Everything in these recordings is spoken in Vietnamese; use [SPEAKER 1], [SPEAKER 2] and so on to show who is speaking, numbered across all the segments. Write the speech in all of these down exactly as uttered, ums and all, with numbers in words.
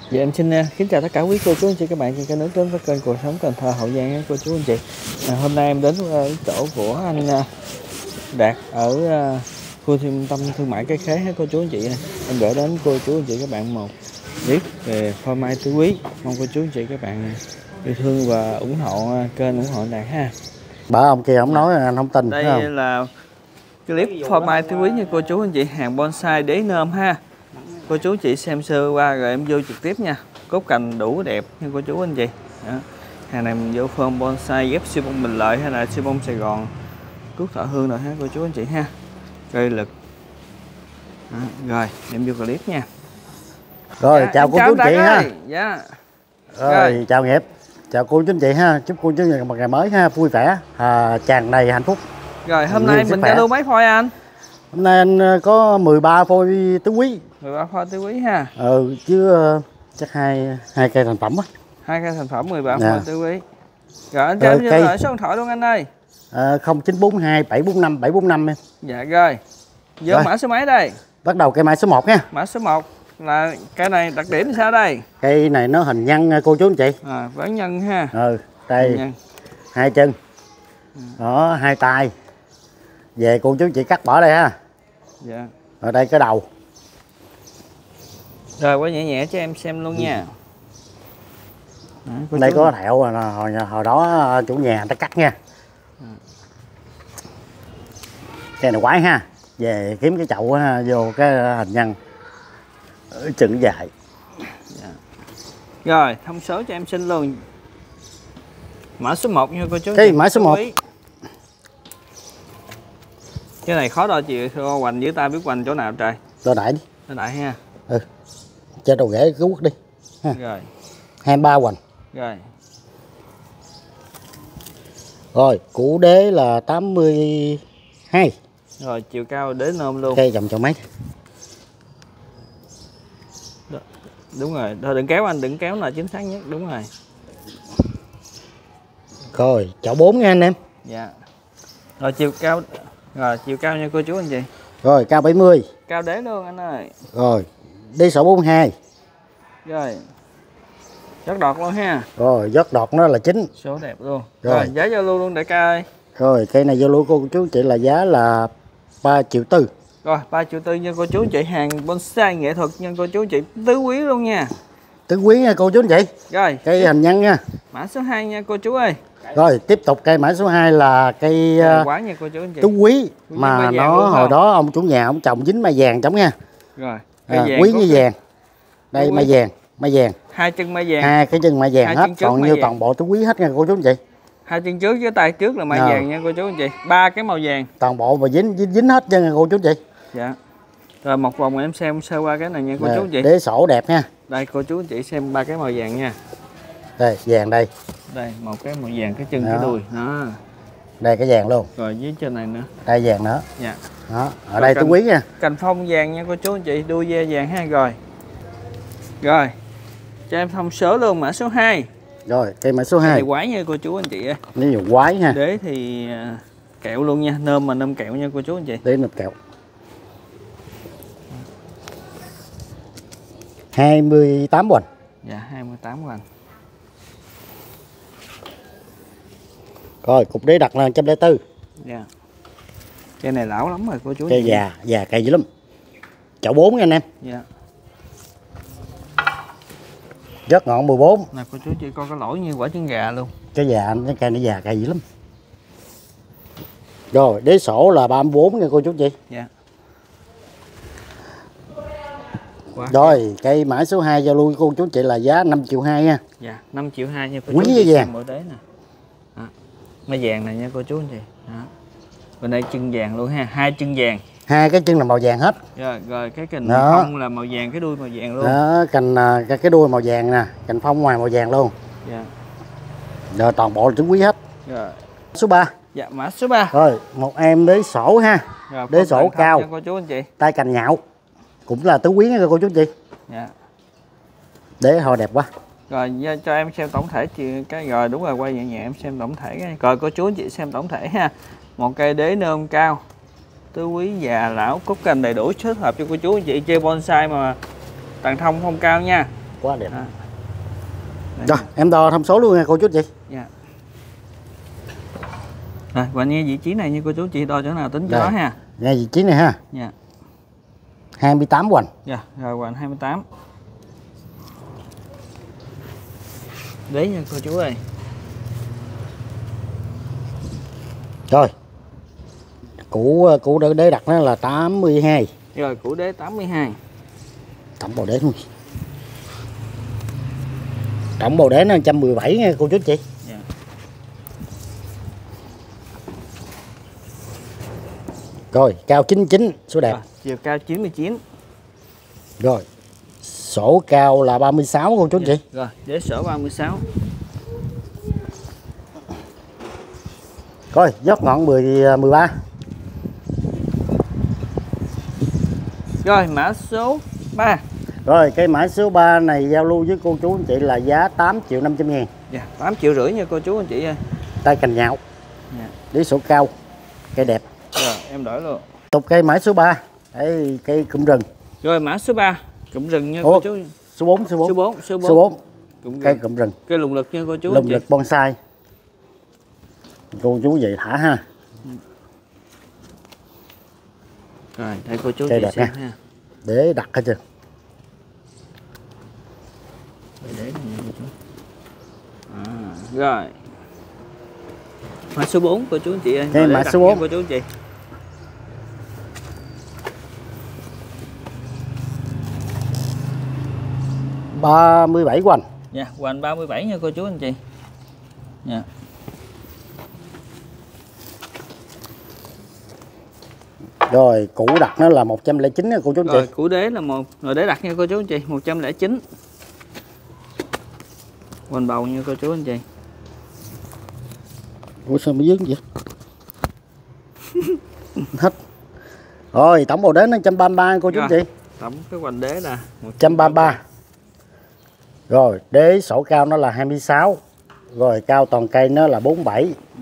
[SPEAKER 1] Dạ em xin uh, kính chào tất cả quý cô chú anh chị các bạn trên kênh nước đến với kênh Cuộc Sống Cần Thơ Hậu Giang cô chú anh chị. À, hôm nay em đến uh, chỗ của anh uh, Đạt ở uh, khu trung tâm thương mại Cái Khế cô chú anh chị. Em gửi đến cô chú anh chị các bạn một clip về phô mai tứ quý. Mong cô chú anh chị các bạn yêu thương và ủng hộ uh, kênh, ủng hộ Đạt ha.
[SPEAKER 2] Bởi ông kia ông nói anh không tin.
[SPEAKER 1] Đây
[SPEAKER 2] không?
[SPEAKER 1] là clip phô mai tứ quý nha cô chú anh chị, hàng bonsai đế nôm ha. Cô chú chị xem sơ qua rồi em vô trực tiếp nha. Cốt cành đủ đẹp nha cô chú anh chị. Đó. Hàng này mình vô phơm bonsai ghép siêu bông Bình Lợi hay là siêu bông Sài Gòn, Cúc Thọ Hương rồi ha cô chú anh chị ha. Cây lực. Đó. Rồi em vô clip nha.
[SPEAKER 2] Rồi
[SPEAKER 1] Dạ,
[SPEAKER 2] chào cô chú anh chị ha.
[SPEAKER 1] Dạ.
[SPEAKER 2] Rồi, rồi chào Nghiệp. Chào cô chú anh chị ha. Chúc cô chú anh chị một ngày mới ha, vui vẻ, à, tràn đầy hạnh phúc.
[SPEAKER 1] Rồi hôm nay mình giao lưu mấy phôi anh?
[SPEAKER 2] Hôm nay anh có mười ba phôi tứ quý.
[SPEAKER 1] mười ba phôi tứ quý ha.
[SPEAKER 2] Ừ chứ chắc hai hai cây thành phẩm á.
[SPEAKER 1] Hai cây thành phẩm mười ba
[SPEAKER 2] dạ.
[SPEAKER 1] phôi tứ quý. Rồi anh cho em cây... số điện thoại luôn anh ơi.
[SPEAKER 2] À, không chín bốn hai bảy bốn năm bảy bốn năm em.
[SPEAKER 1] Dạ rồi. Vô mã số mấy đây?
[SPEAKER 2] Bắt đầu cây mã số một nha.
[SPEAKER 1] Mã số một là cây này đặc điểm sao đây?
[SPEAKER 2] Cây này nó hình nhân cô chú anh chị.
[SPEAKER 1] À, ván nhân ha.
[SPEAKER 2] Ừ, đây hai chân. Đó, hai tay. Về cô chú chị cắt bỏ đây ha.
[SPEAKER 1] Dạ.
[SPEAKER 2] Ở đây cái đầu.
[SPEAKER 1] Rồi quá nhẹ nhẹ cho em xem luôn nha.
[SPEAKER 2] Đó, đây chú... có thẹo hồi, hồi, hồi đó chủ nhà người ta cắt nha. À. Cây này quái ha. Về kiếm cái chậu ha, vô cái hình nhân chừng dài.
[SPEAKER 1] Dạ. Rồi thông số cho em xin luôn. Mã số một nha cô chú.
[SPEAKER 2] Cái mã số một.
[SPEAKER 1] Cái này khó đo chiều hoành dưới ta biết hoành chỗ nào trời.
[SPEAKER 2] Đo đại đi.
[SPEAKER 1] Đo đại ha.
[SPEAKER 2] Ừ. Cho đầu rễ cứ quất đi. Ha.
[SPEAKER 1] Rồi.
[SPEAKER 2] hai mươi ba hoành.
[SPEAKER 1] Rồi.
[SPEAKER 2] Rồi, củ đế là tám mươi hai.
[SPEAKER 1] Rồi, chiều cao đế nôm luôn.
[SPEAKER 2] Cây dòng chậu mấy.
[SPEAKER 1] Đó. Đúng rồi, thôi đừng kéo anh, đừng kéo là chính xác nhất, đúng rồi.
[SPEAKER 2] Rồi, chậu bốn nha anh em.
[SPEAKER 1] Dạ. Rồi chiều cao rồi chiều cao nha cô chú anh chị.
[SPEAKER 2] Rồi cao bảy mươi.
[SPEAKER 1] Cao đế luôn anh ơi.
[SPEAKER 2] Rồi, đế sổ bốn mươi hai.
[SPEAKER 1] Rồi. Rất đọt luôn ha.
[SPEAKER 2] Rồi, rất đọt nó là chín.
[SPEAKER 1] Số đẹp luôn.
[SPEAKER 2] Rồi,
[SPEAKER 1] rồi giá giao lưu luôn đại ca ơi.
[SPEAKER 2] Rồi, cây này giao lưu cô chú chị là giá là ba triệu tư.
[SPEAKER 1] Rồi, ba triệu tư nha cô chú chị, hàng bonsai nghệ thuật nha cô chú chị, tứ quý luôn nha.
[SPEAKER 2] Tứ quý nha cô chú anh chị.
[SPEAKER 1] Rồi,
[SPEAKER 2] cây hình nhân nha.
[SPEAKER 1] Mã số hai nha cô chú ơi.
[SPEAKER 2] Rồi, tiếp tục cây mã số hai là cây
[SPEAKER 1] quá nha cô chú anh chị.
[SPEAKER 2] tứ quý mà nó hồi đó ông chủ nhà ông trồng dính mai vàng trống nha.
[SPEAKER 1] Rồi,
[SPEAKER 2] à, quý như vàng. Đây mai vàng, mai vàng.
[SPEAKER 1] Hai chân mai vàng.
[SPEAKER 2] Hai cái chân mai vàng hết, còn như toàn bộ tứ quý hết nha cô chú anh chị.
[SPEAKER 1] Hai chân trước với tay trước là mai à. vàng nha cô chú anh chị. Ba cái màu vàng.
[SPEAKER 2] Toàn bộ mà dính dính, dính hết chân nha cô chú anh chị.
[SPEAKER 1] Dạ. Rồi một vòng em xem sơ qua cái này nha cô
[SPEAKER 2] à,
[SPEAKER 1] chú anh chị.
[SPEAKER 2] Đế sổ đẹp nha.
[SPEAKER 1] Đây cô chú anh chị xem ba cái màu vàng nha.
[SPEAKER 2] Đây vàng đây.
[SPEAKER 1] Đây một cái màu vàng cái chân đó. Cái đuôi đó.
[SPEAKER 2] Đây cái vàng luôn.
[SPEAKER 1] Rồi dưới trên này nữa.
[SPEAKER 2] Đây vàng nữa.
[SPEAKER 1] Dạ.
[SPEAKER 2] Đó, ở rồi đây tứ quý nha.
[SPEAKER 1] Cành phong vàng nha cô chú anh chị, đuôi ve vàng ha. Rồi. Rồi. Cho em thông số luôn mã số hai.
[SPEAKER 2] Rồi, cây mã số hai.
[SPEAKER 1] Này quái nha cô chú anh chị ơi.
[SPEAKER 2] Nếu nhiều quái ha.
[SPEAKER 1] Đế thì kẹo luôn nha, nôm mà nôm kẹo nha cô chú anh chị.
[SPEAKER 2] Đế nôm kẹo. hai mươi tám hoành.
[SPEAKER 1] Dạ, hai mươi tám hoành.
[SPEAKER 2] Rồi, cục đế đặt là một trăm lẻ tư.
[SPEAKER 1] Dạ. Cây này lão lắm rồi cô chú.
[SPEAKER 2] Cây già, già cây dữ lắm. Chậu bốn nha anh em.
[SPEAKER 1] Dạ.
[SPEAKER 2] Rất ngọn mười bốn.
[SPEAKER 1] Nè cô chú chỉ coi cái lỗi như quả trứng gà luôn.
[SPEAKER 2] Cái già, cái cây nó già cây dữ lắm. Rồi, đế sổ là ba mươi bốn nha cô chú chị.
[SPEAKER 1] Dạ. Quá
[SPEAKER 2] rồi, kìa. Cây mã số hai giao lưu cô chú chị là giá năm triệu hai nha.
[SPEAKER 1] Dạ, năm triệu hai nha cô
[SPEAKER 2] quý
[SPEAKER 1] chú
[SPEAKER 2] chị. Vàng.
[SPEAKER 1] Mỗi đế nè. Đó. Mấy vàng này nha cô chú anh chị. Đó. Bên đây chân vàng luôn ha, hai chân vàng.
[SPEAKER 2] Hai cái chân là màu vàng hết.
[SPEAKER 1] Rồi, rồi cái cành phong là màu vàng, cái đuôi màu vàng luôn.
[SPEAKER 2] Đó, cành cái, cái đuôi màu vàng nè, cành phong ngoài màu vàng luôn.
[SPEAKER 1] Dạ.
[SPEAKER 2] Rồi toàn bộ là trứng quý hết.
[SPEAKER 1] Rồi.
[SPEAKER 2] Số ba.
[SPEAKER 1] Dạ, mã số ba.
[SPEAKER 2] Rồi, một em đế sổ ha.
[SPEAKER 1] Rồi,
[SPEAKER 2] đế sổ cao.
[SPEAKER 1] cô chú anh chị.
[SPEAKER 2] Tay cành nhạo. Cũng là tứ quý nha cô chú anh chị.
[SPEAKER 1] Dạ.
[SPEAKER 2] Đế hồi đẹp quá.
[SPEAKER 1] Rồi cho em xem tổng thể chị cái rồi đúng rồi, quay nhẹ nhẹ em xem tổng thể cái. Rồi cô chú anh chị xem tổng thể ha. Một cây đế nôm cao, tứ quý già lão, cúc cành đầy đủ, thích hợp cho cô chú anh chị chơi bonsai mà tàn thông không cao nha.
[SPEAKER 2] quá đẹp.
[SPEAKER 1] À.
[SPEAKER 2] Rồi em đo thông số luôn nha cô chú chị.
[SPEAKER 1] Dạ. Rồi và nghe vị trí này như cô chú chị đo chỗ nào tính cho
[SPEAKER 2] Đây.
[SPEAKER 1] đó ha.
[SPEAKER 2] Nghe vị trí này ha.
[SPEAKER 1] Dạ.
[SPEAKER 2] hai mươi tám hoành.
[SPEAKER 1] Dạ, rồi hoành hai mươi tám. Đấy nha cô chú ơi.
[SPEAKER 2] Rồi. Củ củ đế đặt nó là tám mươi hai.
[SPEAKER 1] Rồi củ đế tám mươi hai.
[SPEAKER 2] Tổng bầu đế luôn. Tổng bầu đế nó một trăm mười bảy nha cô chú chị.
[SPEAKER 1] Dạ.
[SPEAKER 2] Rồi, cao chín mươi chín, số đẹp.
[SPEAKER 1] Rồi, chiều cao chín mươi chín.
[SPEAKER 2] Rồi. Sổ cao là ba mươi sáu cô chú
[SPEAKER 1] Dạ.
[SPEAKER 2] chị.
[SPEAKER 1] Rồi, đế sổ ba mươi sáu.
[SPEAKER 2] Rồi, dốc ngọn mười, mười ba.
[SPEAKER 1] Rồi, mã số ba.
[SPEAKER 2] Rồi, cái mã số ba này giao lưu với cô chú anh chị là giá tám triệu năm trăm ngàn.
[SPEAKER 1] Dạ, tám triệu rưỡi nha cô chú anh chị ơi.
[SPEAKER 2] Tay cành nhạo.
[SPEAKER 1] Dạ.
[SPEAKER 2] Đế sổ cao. Cây đẹp.
[SPEAKER 1] Rồi, em đổi luôn.
[SPEAKER 2] Tục cây mã số ba. Đây, cây cụm rừng.
[SPEAKER 1] Rồi, mã số ba. Cụm rừng nha
[SPEAKER 2] Ủa,
[SPEAKER 1] cô chú.
[SPEAKER 2] Số bốn, số bốn.
[SPEAKER 1] Số bốn, số bốn.
[SPEAKER 2] Số bốn.
[SPEAKER 1] Cụm
[SPEAKER 2] Cây
[SPEAKER 1] rừng.
[SPEAKER 2] cụm rừng.
[SPEAKER 1] Cây lùng lực nha cô chú anh
[SPEAKER 2] Lùng
[SPEAKER 1] chị.
[SPEAKER 2] lực bonsai. Cô chú vậy thả ha.
[SPEAKER 1] Rồi, để cô chú
[SPEAKER 2] Cây
[SPEAKER 1] chị
[SPEAKER 2] đẹp
[SPEAKER 1] xem
[SPEAKER 2] nha.
[SPEAKER 1] ha.
[SPEAKER 2] Để đặt hết chưa?
[SPEAKER 1] Để để này nha cô chú. À, rồi. Mã số bốn cô chú anh chị ơi.
[SPEAKER 2] Cây
[SPEAKER 1] Rồi, để
[SPEAKER 2] mã
[SPEAKER 1] đặt
[SPEAKER 2] số
[SPEAKER 1] nha
[SPEAKER 2] bốn.
[SPEAKER 1] cô chú anh chị.
[SPEAKER 2] ba mươi bảy hoành.
[SPEAKER 1] Dạ, hoành ba mươi bảy nha cô chú anh chị. Dạ.
[SPEAKER 2] Rồi, củ đặt nó là một trăm lẻ chín nha cô chú anh
[SPEAKER 1] Rồi,
[SPEAKER 2] chị.
[SPEAKER 1] củ đế là một, rồi đế đặt nha cô chú anh chị, một trăm lẻ chín. Hoành bầu nha cô chú anh chị.
[SPEAKER 2] Ủa sao mới dướng vậy? Hết. Rồi, tổng bầu đế nó một trăm ba mươi ba cô chú anh
[SPEAKER 1] Rồi,
[SPEAKER 2] chị.
[SPEAKER 1] tổng cái hoành đế là
[SPEAKER 2] một trăm ba mươi ba. Rồi, đế sổ cao nó là hai mươi sáu. Rồi, cao toàn cây nó là bốn mươi bảy.
[SPEAKER 1] Ừ.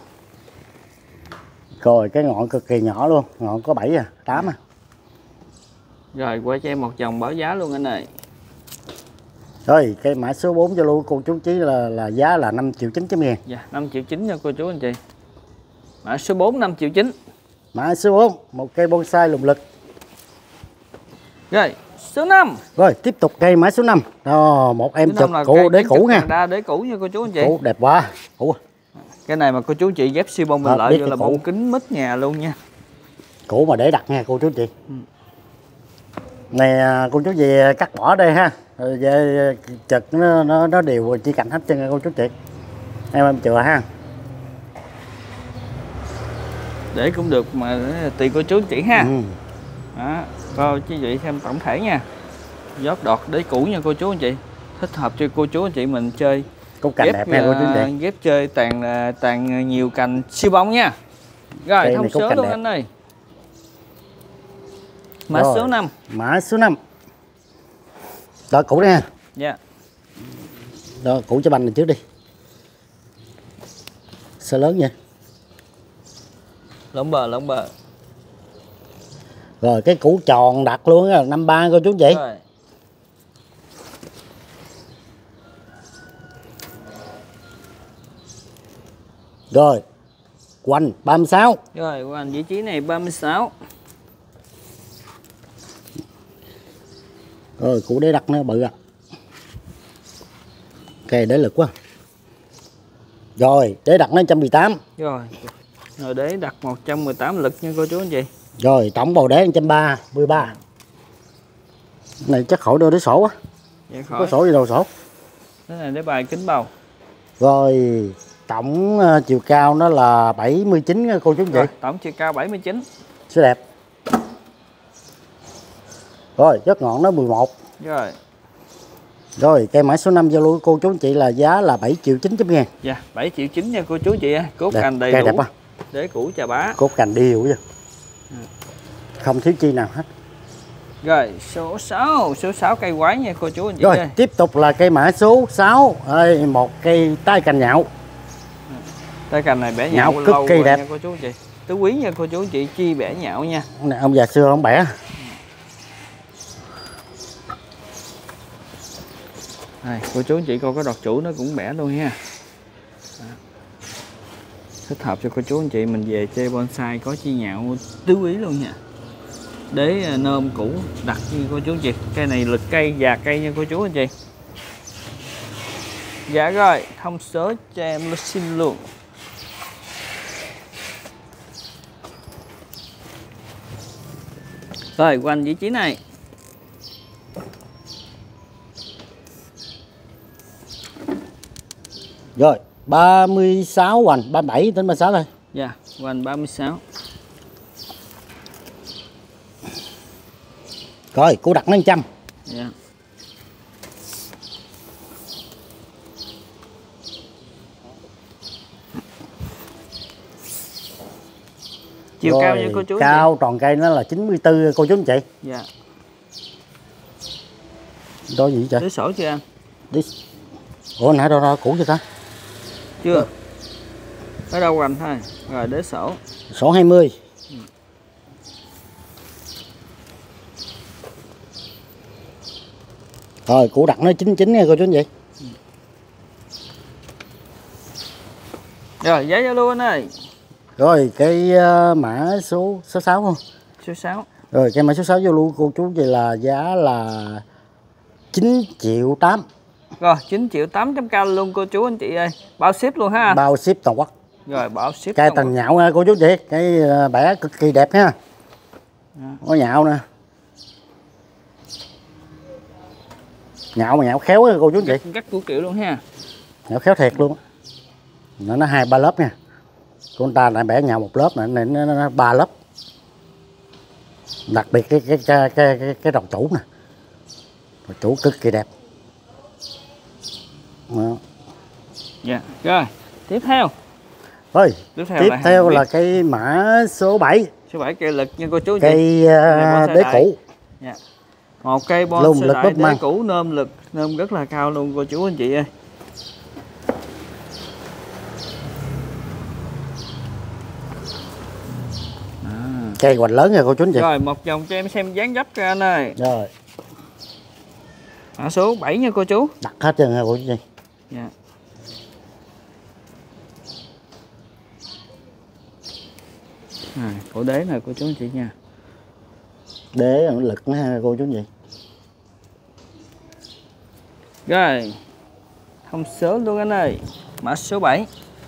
[SPEAKER 2] Rồi, cái ngọn cực kỳ nhỏ luôn. Ngọn có bảy à, tám à.
[SPEAKER 1] Rồi, quay cho em một vòng báo giá luôn anh ơi.
[SPEAKER 2] Rồi, cây mã số bốn cho luôn cô chú chí là là giá là năm triệu chín trăm ngàn.
[SPEAKER 1] Dạ, năm triệu chín nha cô chú anh chị. Mã số bốn năm triệu chín.
[SPEAKER 2] Mã số bốn, một cây bonsai lùng lực.
[SPEAKER 1] Rồi, số năm.
[SPEAKER 2] Rồi, tiếp tục cây mã số năm. Đó, một em
[SPEAKER 1] Số
[SPEAKER 2] chụp
[SPEAKER 1] năm là
[SPEAKER 2] củ
[SPEAKER 1] cây
[SPEAKER 2] đế
[SPEAKER 1] kiến
[SPEAKER 2] cũ
[SPEAKER 1] trúc
[SPEAKER 2] nha.
[SPEAKER 1] Hoàng Đa đế cũ nha cô chú anh chị.
[SPEAKER 2] Củ đẹp quá. Củ.
[SPEAKER 1] Cái này mà cô chú chị ghép siêu bông bình
[SPEAKER 2] À,
[SPEAKER 1] lợi
[SPEAKER 2] biết
[SPEAKER 1] vô
[SPEAKER 2] cái
[SPEAKER 1] là
[SPEAKER 2] cũ.
[SPEAKER 1] bông kính mít nhà luôn nha.
[SPEAKER 2] Củ mà để đặt nha cô chú chị.
[SPEAKER 1] Ừ.
[SPEAKER 2] Này à, cô chú về cắt bỏ đây ha. Rồi về chật nó nó nó đều chỉ cạnh hết chân cô chú chị. Em em chừa ha.
[SPEAKER 1] Để cũng được mà tùy cô chú chị ha.
[SPEAKER 2] Ừ.
[SPEAKER 1] Đó, coi chứ chị xem tổng thể nha. Giót đọt đế cũ nha cô chú anh chị. Thích hợp cho cô chú anh chị mình chơi.
[SPEAKER 2] Củ cành đẹp nha cô chú chị.
[SPEAKER 1] Ghép chơi tàn tàn nhiều cành siêu bông nha. Rồi,
[SPEAKER 2] Cây
[SPEAKER 1] thông
[SPEAKER 2] này củ
[SPEAKER 1] số
[SPEAKER 2] cành
[SPEAKER 1] luôn
[SPEAKER 2] đẹp.
[SPEAKER 1] anh ơi. Mã
[SPEAKER 2] Rồi.
[SPEAKER 1] số năm.
[SPEAKER 2] Mã số năm. Đó củ đây ha.
[SPEAKER 1] Dạ.
[SPEAKER 2] Đó củ cho banh này trước đi. Sao lớn vậy?
[SPEAKER 1] Lỏng bờ, lỏng bờ.
[SPEAKER 2] Rồi cái củ tròn đặt luôn á, năm ba cô chú chị.
[SPEAKER 1] Rồi.
[SPEAKER 2] Rồi. Quanh ba mươi sáu.
[SPEAKER 1] Rồi, hoành vị trí này ba mươi sáu.
[SPEAKER 2] Rồi củ đế đặt nó bự à. Cây đế lực quá. Rồi, đế đặt nó một trăm mười tám.
[SPEAKER 1] Rồi. Rồi để đặt một trăm mười tám lực nha cô chú anh chị.
[SPEAKER 2] Rồi, tổng bầu đế một trăm ba mươi ba. Này chắc khỏi đưa đế sổ á.
[SPEAKER 1] Dạ
[SPEAKER 2] Có
[SPEAKER 1] khỏi.
[SPEAKER 2] sổ gì đâu sổ.
[SPEAKER 1] Cái này để bài kính bầu.
[SPEAKER 2] Rồi, tổng uh, chiều cao nó là bảy mươi chín nha cô chú chị.
[SPEAKER 1] Rồi, tổng chiều cao bảy mươi chín.
[SPEAKER 2] Sẽ đẹp. Rồi, chất ngọn nó mười một.
[SPEAKER 1] Rồi.
[SPEAKER 2] Rồi, cây mã số năm giao lưu cô chú chị là giá là bảy triệu chín trăm ngàn.
[SPEAKER 1] Dạ, bảy triệu chín nha cô chú chị ơi. Cốt
[SPEAKER 2] Đẹp,
[SPEAKER 1] cành đầy
[SPEAKER 2] cây
[SPEAKER 1] đủ.
[SPEAKER 2] đẹp quá.
[SPEAKER 1] Đế cũ chà bá.
[SPEAKER 2] Cốt cành đều chứ. Không thiếu chi nào hết.
[SPEAKER 1] Rồi, số sáu, số sáu cây quái nha cô chú anh chị
[SPEAKER 2] Rồi,
[SPEAKER 1] ơi.
[SPEAKER 2] tiếp tục là cây mã số sáu. Ê, một cây tai cành nhạo.
[SPEAKER 1] Tay cành này bẻ
[SPEAKER 2] Nhạo
[SPEAKER 1] nhạo
[SPEAKER 2] cực
[SPEAKER 1] lâu
[SPEAKER 2] kỳ
[SPEAKER 1] rồi
[SPEAKER 2] đẹp.
[SPEAKER 1] nha cô chú anh chị. Tứ quý nha cô chú anh chị, chi bẻ nhạo nha.
[SPEAKER 2] Này, ông già xưa ông bẻ.
[SPEAKER 1] Đây, cô chú anh chị coi cái đọt chủ nó cũng bẻ luôn ha. Đó. Thích hợp cho cô chú anh chị mình về chơi bonsai có chi nhạo tứ ý luôn nha. Đế nôm cũ đặt như cô chú anh chị. Cây này lực cây già cây nha cô chú anh chị. Dạ rồi, thông số cho em xin luôn. Rồi quanh vị trí này.
[SPEAKER 2] Rồi, ba mươi sáu hoành, ba mươi bảy đến ba mươi sáu thôi.
[SPEAKER 1] Dạ, hoành ba mươi sáu.
[SPEAKER 2] Rồi, cô đặt nó một trăm.
[SPEAKER 1] Dạ. Chiều
[SPEAKER 2] rồi,
[SPEAKER 1] cao nha cô chú.
[SPEAKER 2] Cao tròn cây nó là chín mươi tư cô chú anh chị.
[SPEAKER 1] Dạ.
[SPEAKER 2] Đó gì vậy?
[SPEAKER 1] Đế sổ chưa anh?
[SPEAKER 2] Đi. Ủa nãy đâu ra cũ chưa ta?
[SPEAKER 1] Chưa. Ở đâu hoành thôi. Rồi đế sổ.
[SPEAKER 2] Sổ hai mươi. Ừ. Rồi, củ đặt nó chín chín nha cô chú anh chị.
[SPEAKER 1] Ừ. Rồi, giá Zalo anh ơi.
[SPEAKER 2] Rồi, cái uh, mã số số sáu không?
[SPEAKER 1] Số sáu.
[SPEAKER 2] Rồi, cái mã số sáu vô luôn cô chú vậy là giá là chín triệu tám.
[SPEAKER 1] Rồi, chín triệu tám trăm k luôn cô chú anh chị ơi. Bao ship luôn ha.
[SPEAKER 2] Bao ship toàn quốc.
[SPEAKER 1] Rồi, bao ship.
[SPEAKER 2] Cây tầng nhạo nha cô chú chị. Cái uh, bẻ cực kỳ đẹp ha. À. Có nhạo nè. Nhạo mà nhạo khéo á cô chú chị.
[SPEAKER 1] Cắt, cắt của kiểu luôn ha.
[SPEAKER 2] Nhạo khéo thiệt luôn. Nó nó hai ba lớp nha. Con ta lại bẻ nhạo một lớp này, này nó, nó, nó ba lớp. Đặc biệt cái cái cái cái cái, cái đồng chủ nè. Đồng chủ cực kỳ đẹp. Đó.
[SPEAKER 1] Dạ, rồi. Tiếp theo.
[SPEAKER 2] Rồi,
[SPEAKER 1] tiếp theo,
[SPEAKER 2] tiếp
[SPEAKER 1] là,
[SPEAKER 2] theo là cây mã số bảy.
[SPEAKER 1] Số bảy cây lực nha cô chú.
[SPEAKER 2] Cây uh, đế cũ.
[SPEAKER 1] Dạ. Một cây bonsai đại đế cũ nôm lực, nôm rất là cao luôn cô chú anh chị ơi. À.
[SPEAKER 2] Cây hoành lớn nha cô chú anh chị.
[SPEAKER 1] Rồi một vòng cho em xem dáng dấp cho anh ơi.
[SPEAKER 2] Rồi.
[SPEAKER 1] Mã số bảy nha cô chú.
[SPEAKER 2] Đặt hết trơn nha cô chú chị.
[SPEAKER 1] Dạ. À, cổ đế nè cô chú anh chị nha.
[SPEAKER 2] Đế lực nữa ha cô chú anh chị.
[SPEAKER 1] Rồi. Thông số luôn anh ơi. Mã số bảy.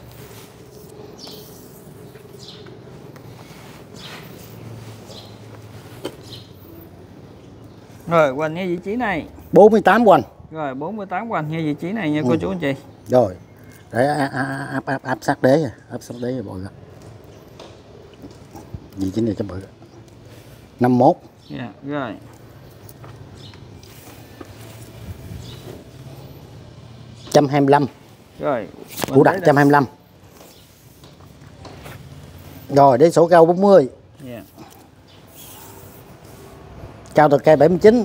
[SPEAKER 1] Rồi quanh ngay vị trí này.
[SPEAKER 2] bốn mươi tám quanh.
[SPEAKER 1] Rồi bốn mươi tám quanh ngay vị trí này nha cô ừ. chú anh chị.
[SPEAKER 2] Rồi. Để áp áp áp sát đế, áp sát đế bội ra. Vị trí này cho bự. năm mươi mốt.
[SPEAKER 1] Dạ, rồi.
[SPEAKER 2] một trăm hai mươi lăm.
[SPEAKER 1] Rồi.
[SPEAKER 2] Củ đặt một trăm hai mươi lăm. Rồi, đế sổ cao bốn mươi.
[SPEAKER 1] Dạ.
[SPEAKER 2] Cao từ cây bảy mươi chín.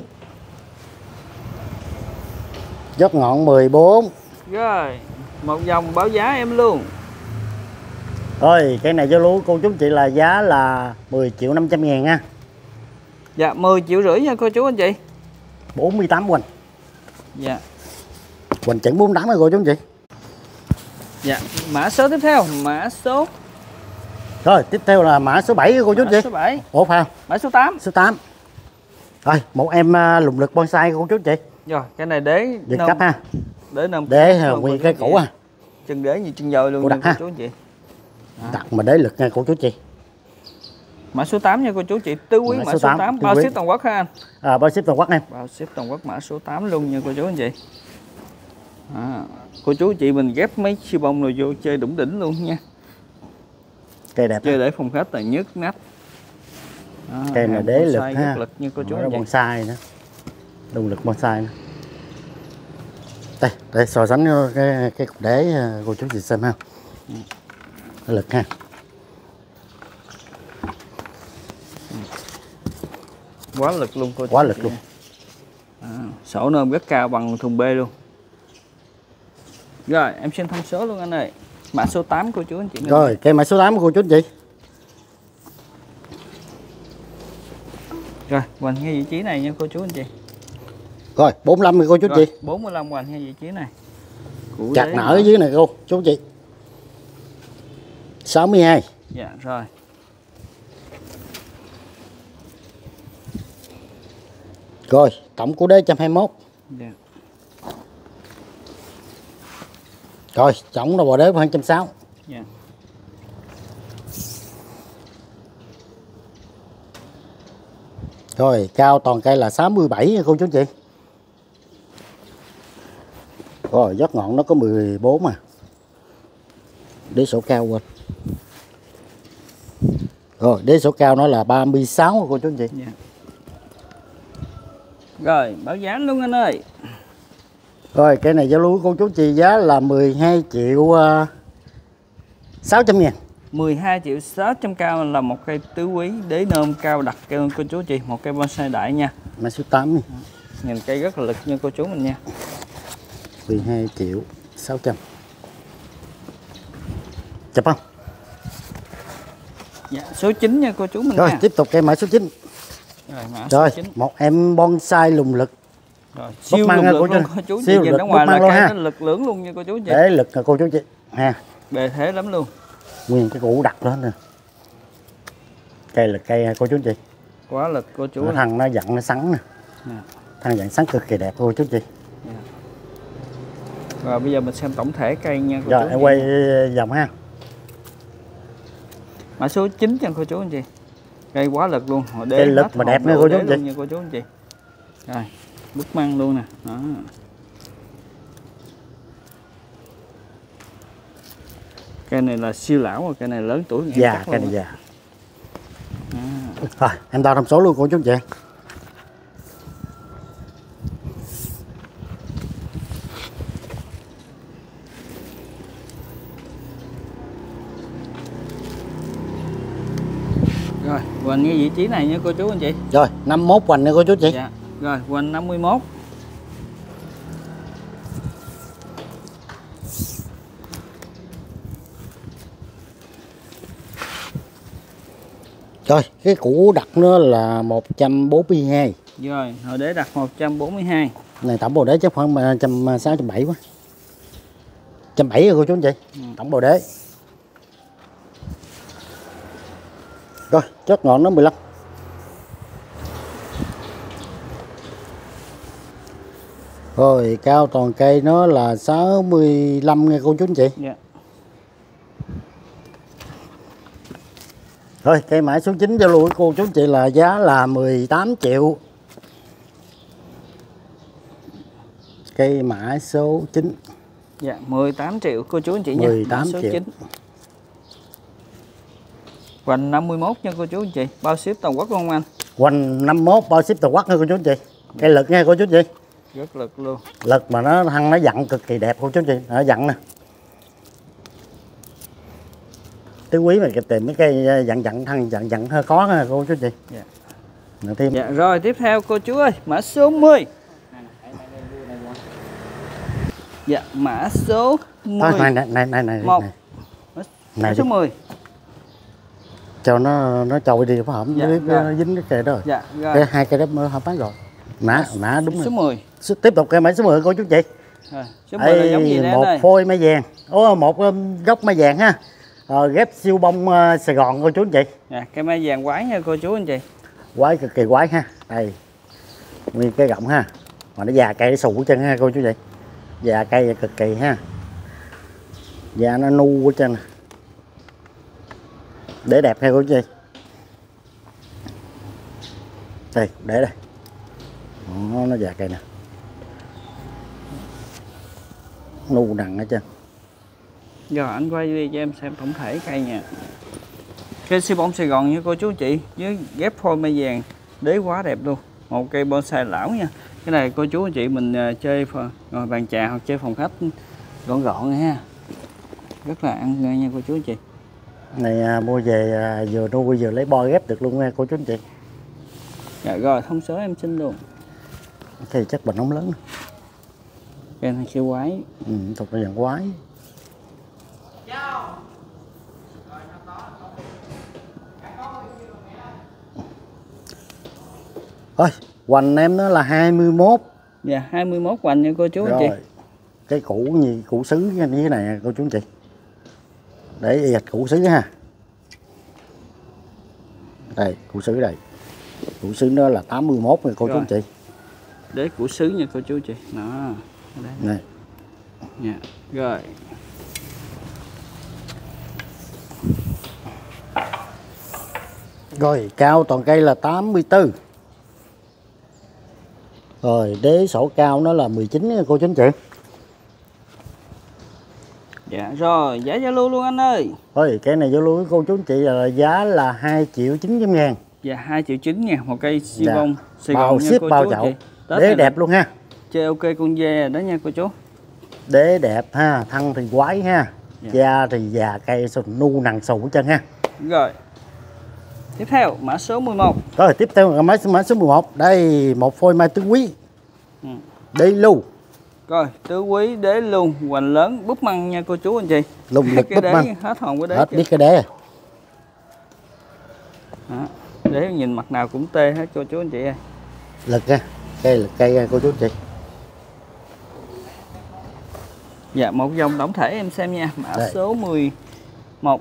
[SPEAKER 2] Dốc ngọn mười bốn.
[SPEAKER 1] Rồi, một vòng báo giá em luôn.
[SPEAKER 2] Rồi, cây này cho lúa cô chú chị là giá là mười triệu năm trăm ngàn nha.
[SPEAKER 1] Dạ, mười triệu rưỡi nha cô chú anh chị.
[SPEAKER 2] bốn mươi tám hoành.
[SPEAKER 1] Dạ.
[SPEAKER 2] Hoành chỉnh bốn mươi tám rồi cô chú anh chị.
[SPEAKER 1] Dạ, mã số tiếp theo, mã số.
[SPEAKER 2] Rồi, tiếp theo là mã số bảy cô chú anh chị.
[SPEAKER 1] Số bảy.
[SPEAKER 2] Ủa phải không?
[SPEAKER 1] Mã số tám.
[SPEAKER 2] Số tám. Rồi, một em lùng lực bonsai cô chú anh chị.
[SPEAKER 1] Rồi, cái này đế
[SPEAKER 2] Việt cấp ha.
[SPEAKER 1] Đế nông.
[SPEAKER 2] Đế nguyên cái cũ à.
[SPEAKER 1] Chân đế như chân dồi luôn
[SPEAKER 2] cô
[SPEAKER 1] nha
[SPEAKER 2] đặt
[SPEAKER 1] cô
[SPEAKER 2] ha.
[SPEAKER 1] chú anh chị.
[SPEAKER 2] Đó. Đặt mà đế lực nha cô chú chị.
[SPEAKER 1] Mã số tám nha cô chú chị. Tứ quý mã, mã số tám, tám. Bao ship toàn quốc ha anh.
[SPEAKER 2] À, bao ship toàn quốc em.
[SPEAKER 1] Bao ship toàn quốc mã số tám luôn nha cô chú anh chị. À, cô chú chị mình ghép mấy siêu bông rồi vô chơi đủng đỉnh luôn nha.
[SPEAKER 2] Cây đẹp.
[SPEAKER 1] Chơi để phòng khách là nhức nách. À,
[SPEAKER 2] cây này đế lực ha.
[SPEAKER 1] Lực như cô chú anh chị.
[SPEAKER 2] Bonsai nữa. Động lực bonsai nữa. Đây, để so sánh cái cái cục đế cô chú chị xem ha. Lực ha.
[SPEAKER 1] Quá lực luôn cô chú.
[SPEAKER 2] Quá lực luôn.
[SPEAKER 1] À, sổ nôm rất cao bằng thùng B luôn. Rồi em xin thông số luôn anh ơi. Mã số tám cô chú anh chị.
[SPEAKER 2] Rồi cây mã số tám cô chú anh chị.
[SPEAKER 1] Rồi quanh ngay vị trí này nha cô chú anh chị.
[SPEAKER 2] Rồi bốn mươi lăm cô chú
[SPEAKER 1] Rồi,
[SPEAKER 2] chị.
[SPEAKER 1] bốn mươi lăm hoành hay vị trí này. Củ
[SPEAKER 2] Chặt nở ở dưới này cô chú chị. sáu mươi hai.
[SPEAKER 1] Dạ rồi.
[SPEAKER 2] Rồi tổng củ đế một trăm hai mươi mốt.
[SPEAKER 1] Dạ.
[SPEAKER 2] Rồi tổng là bò đế khoảng một trăm sáu mươi.
[SPEAKER 1] Dạ.
[SPEAKER 2] Rồi cao toàn cây là sáu mươi bảy cô chú chị. Rồi giót ngọn nó có mười bốn mà. Đế sổ cao quên. Rồi đế sổ cao nó là ba mươi sáu cô chú chị.
[SPEAKER 1] Dạ. Rồi báo giá luôn anh ơi.
[SPEAKER 2] Rồi cái này giao lưu cô chú chị giá là mười hai triệu sáu trăm ngàn.
[SPEAKER 1] mười hai triệu sáu trăm cao là một cây tứ quý đế nôm cao đặc kêu cô chú chị, một cây bonsai đại nha.
[SPEAKER 2] Mã số tám.
[SPEAKER 1] Nhìn cây rất là lực nha cô chú mình nha.
[SPEAKER 2] mười hai triệu sáu trăm. Chụp không?
[SPEAKER 1] Dạ, số chín nha cô chú mình
[SPEAKER 2] Rồi
[SPEAKER 1] nha.
[SPEAKER 2] tiếp tục cây mã số chín.
[SPEAKER 1] Rồi, mã
[SPEAKER 2] Rồi
[SPEAKER 1] số chín.
[SPEAKER 2] một em bonsai lùng lực.
[SPEAKER 1] Rồi, siêu
[SPEAKER 2] măng
[SPEAKER 1] lực
[SPEAKER 2] cô
[SPEAKER 1] luôn
[SPEAKER 2] chú.
[SPEAKER 1] cô chú chị,
[SPEAKER 2] Siêu
[SPEAKER 1] nhìn
[SPEAKER 2] lực,
[SPEAKER 1] ở ngoài
[SPEAKER 2] bút
[SPEAKER 1] là
[SPEAKER 2] măng luôn
[SPEAKER 1] cây
[SPEAKER 2] ha.
[SPEAKER 1] nó lực lưỡng luôn nha cô chú chị.
[SPEAKER 2] Để lực là cô chú chị ha.
[SPEAKER 1] Bề thế lắm luôn.
[SPEAKER 2] Nguyên cái củ đặt lên nè. Cây là cây cô chú chị.
[SPEAKER 1] Quá lực cô chú.
[SPEAKER 2] Nó thằng nó dặn nó sắn nè.
[SPEAKER 1] Nè.
[SPEAKER 2] Thằng dặn sắn cực kỳ đẹp cô chú chị.
[SPEAKER 1] Rồi bây giờ mình xem tổng thể cây nha cô
[SPEAKER 2] Rồi
[SPEAKER 1] chú
[SPEAKER 2] em
[SPEAKER 1] chị.
[SPEAKER 2] quay vòng ha.
[SPEAKER 1] Mã số chín cho cô chú anh chị. Cây quá lực luôn. Họ đế
[SPEAKER 2] Cây lực
[SPEAKER 1] hết
[SPEAKER 2] mà
[SPEAKER 1] hồn
[SPEAKER 2] đẹp nữa
[SPEAKER 1] độ
[SPEAKER 2] cô chú
[SPEAKER 1] đế
[SPEAKER 2] anh chị.
[SPEAKER 1] luôn nha cô chú anh chị. Rồi, bút măng luôn nè. Đó. Cây này là siêu lão rồi, cây này lớn tuổi.
[SPEAKER 2] Già cây này già. Rồi em đo thông số luôn cô chú anh chị.
[SPEAKER 1] Rồi, hoành cái vị trí này nha cô chú anh chị.
[SPEAKER 2] Rồi năm mươi mốt hoành nha cô chú chị.
[SPEAKER 1] Dạ. Rồi, hoành năm mươi mốt.
[SPEAKER 2] Rồi cái củ đặt nó là một trăm bốn mươi hai.
[SPEAKER 1] Rồi, hồi đế đặt một trăm bốn mươi hai.
[SPEAKER 2] Này tổng bồ đế chắc khoảng một trăm sáu mươi, một trăm bảy mươi quá. một trăm bảy mươi rồi cô chú anh chị. Ừ. Tổng bồ đế. Rồi chót ngọn nó mười lăm. Rồi cao toàn cây nó là sáu mươi lăm nha cô chú anh chị.
[SPEAKER 1] Dạ.
[SPEAKER 2] Rồi cây mã số chín giao lưu với cô chú anh chị là giá là mười tám triệu. Cây mã số chín.
[SPEAKER 1] Dạ, mười tám triệu cô chú anh chị nha.
[SPEAKER 2] mười tám
[SPEAKER 1] Mã số
[SPEAKER 2] triệu.
[SPEAKER 1] chín. Hoành năm mươi mốt nha cô chú anh chị. Bao ship toàn quốc không anh?
[SPEAKER 2] Hoành năm mươi mốt bao ship toàn quốc nha cô chú anh chị. Cây lực nha cô chú anh chị.
[SPEAKER 1] Rất lực luôn.
[SPEAKER 2] Lực mà nó thăng nó dặn cực kỳ đẹp cô chú anh chị. Nó dặn nè. Tứ quý mà tìm mấy cây dặn dặn thăng dặn dặn hơi khó nha cô chú anh chị.
[SPEAKER 1] Dạ.
[SPEAKER 2] Nữa thêm.
[SPEAKER 1] Dạ rồi tiếp theo cô chú ơi, mã số mười. Dạ, mã số mười.
[SPEAKER 2] Thôi, này này này này này.
[SPEAKER 1] một.
[SPEAKER 2] Này.
[SPEAKER 1] Mã
[SPEAKER 2] Này
[SPEAKER 1] số
[SPEAKER 2] đi.
[SPEAKER 1] mười.
[SPEAKER 2] Cho nó nó trôi đi phải không?
[SPEAKER 1] Dạ,
[SPEAKER 2] Nó,
[SPEAKER 1] dạ.
[SPEAKER 2] nó dính cái cây đó rồi.
[SPEAKER 1] Dạ rồi.
[SPEAKER 2] Cái hai cây đó mới hợp bán rồi. Nã nã đúng
[SPEAKER 1] Số
[SPEAKER 2] rồi.
[SPEAKER 1] mười.
[SPEAKER 2] Số- Tiếp tục cây mã số mười cô chú chị.
[SPEAKER 1] Rồi, số mười là giống gì đây anh
[SPEAKER 2] một
[SPEAKER 1] ơi?
[SPEAKER 2] phôi mai vàng. Ồ, một um, gốc mai vàng ha. Ờ, ghép siêu bông uh, Sài Gòn cô chú anh chị.
[SPEAKER 1] Dạ, cây mai vàng quái nha cô chú anh chị.
[SPEAKER 2] Quái cực kỳ quái ha. Đây. Nguyên cái gọng ha. Mà nó già cây nó xù chân ha cô chú chị. Già cây cực kỳ ha. Già nó nu hết trơn. Để đẹp ha cô chú chị. Đây, để đây. Nó, nó già cây nè. Nu nặng hết trơn.
[SPEAKER 1] Rồi anh quay đi cho em xem tổng thể cây nha. Cây siêu bông Sài Gòn nha cô chú chị, với ghép phôi mai vàng, đế quá đẹp luôn. Một cây bonsai lão nha. Cái này cô chú anh chị mình uh, chơi ngồi bàn trà hoặc chơi phòng khách gọn gọn ha. Rất là ăn ngon nha cô chú anh chị.
[SPEAKER 2] Này à, mua về à, vừa nuôi vừa lấy bo ghép được luôn nha cô chú anh chị.
[SPEAKER 1] Dạ rồi thông số em xin luôn.
[SPEAKER 2] Thì chắc bình ống lớn.
[SPEAKER 1] Cây này siêu quái.
[SPEAKER 2] Ừ, thuộc là dạng quái. Thôi, hoành em nó là hai mươi mốt
[SPEAKER 1] Dạ hai mươi mốt hoành nha cô chú anh chị.
[SPEAKER 2] Cái củ như củ sứ như thế này cô chú anh chị. Để gạch củ sứ ha. Đây, củ sứ đây. Củ sứ nó là tám mươi mốt nha cô chú anh chị.
[SPEAKER 1] Đế củ sứ nha cô chú anh chị. Đó. Đây.
[SPEAKER 2] Này.
[SPEAKER 1] Dạ. Rồi.
[SPEAKER 2] Rồi, cao toàn cây là tám mươi tư. Rồi, đế sổ cao nó là mười chín nha cô chú anh chị.
[SPEAKER 1] Dạ rồi, giá giao lưu luôn anh ơi.
[SPEAKER 2] Rồi, cái này giao lưu với cô chú anh chị là giá là hai triệu chín trăm ngàn.
[SPEAKER 1] Dạ hai triệu chín ngàn một cây siêu
[SPEAKER 2] dạ.
[SPEAKER 1] bông Sài
[SPEAKER 2] Bao
[SPEAKER 1] Gòn nha
[SPEAKER 2] ship
[SPEAKER 1] cô
[SPEAKER 2] bao
[SPEAKER 1] chú
[SPEAKER 2] chậu.
[SPEAKER 1] chị.
[SPEAKER 2] Đế đẹp luôn ha.
[SPEAKER 1] Chơi ok con dê đó nha cô chú.
[SPEAKER 2] Đế đẹp ha, thân thì quái ha.
[SPEAKER 1] Dạ.
[SPEAKER 2] Da thì già cây nu nằng xù hết trơn ha.
[SPEAKER 1] Rồi. Tiếp theo mã số mười một.
[SPEAKER 2] Rồi tiếp theo là mã, mã số mười một. Đây một phôi mai tứ quý.
[SPEAKER 1] Ừ.
[SPEAKER 2] Đế lưu.
[SPEAKER 1] Rồi tứ quý đế luôn hoành lớn búp măng nha cô chú anh chị.
[SPEAKER 2] Lùng lực búp măng.
[SPEAKER 1] Hết hồn với đế.
[SPEAKER 2] Hết biết cái đế.
[SPEAKER 1] Đó. Đế nhìn mặt nào cũng tê hết cô chú anh chị ơi.
[SPEAKER 2] Lực ha. Cây lực cây ha cô chú anh chị.
[SPEAKER 1] Dạ một dòng tổng thể em xem nha. Mã
[SPEAKER 2] Đây.
[SPEAKER 1] số mười một.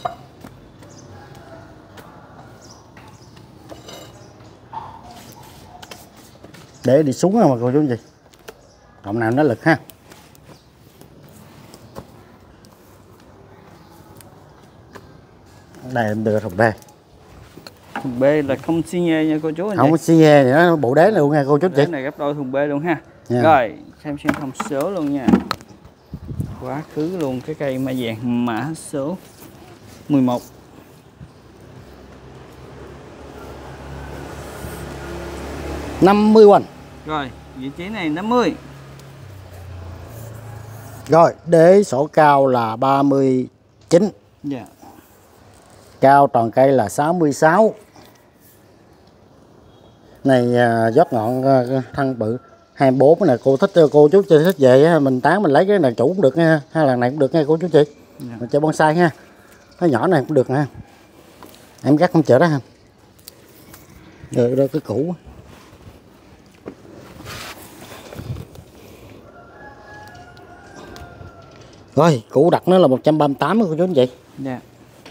[SPEAKER 2] Để đi xuống mà cô chú anh chị. Cộng nào nó lực ha. Đây em đưa thùng B.
[SPEAKER 1] Thùng B là không xi nhê nha cô chú anh chị.
[SPEAKER 2] Không có xi nhê thì nó bộ đế luôn nha cô chú anh chị.
[SPEAKER 1] Đế này gấp đôi thùng B luôn ha.
[SPEAKER 2] Yeah.
[SPEAKER 1] Rồi xem xem thông số luôn nha. Quá khứ luôn cái cây mai vàng mã số mười một.
[SPEAKER 2] năm mươi hoành.
[SPEAKER 1] Rồi vị trí này năm mươi.
[SPEAKER 2] Rồi đế sổ cao là ba mươi chín.
[SPEAKER 1] Dạ.
[SPEAKER 2] Cao toàn cây là sáu mươi sáu. Này à, giót ngọn à, thân bự hai mươi bốn này cô thích cô chú chị thích về mình tán mình lấy cái này chủ cũng được nha, hai lần này cũng được nha cô chú chị.
[SPEAKER 1] Dạ.
[SPEAKER 2] Mình chơi bonsai ha. Cái nhỏ này cũng được nha. Em gắt không chở đó ha. Rồi đó cái cũ. Rồi, củ đặt nó là một trăm ba mươi tám cô chú anh chị.
[SPEAKER 1] Dạ.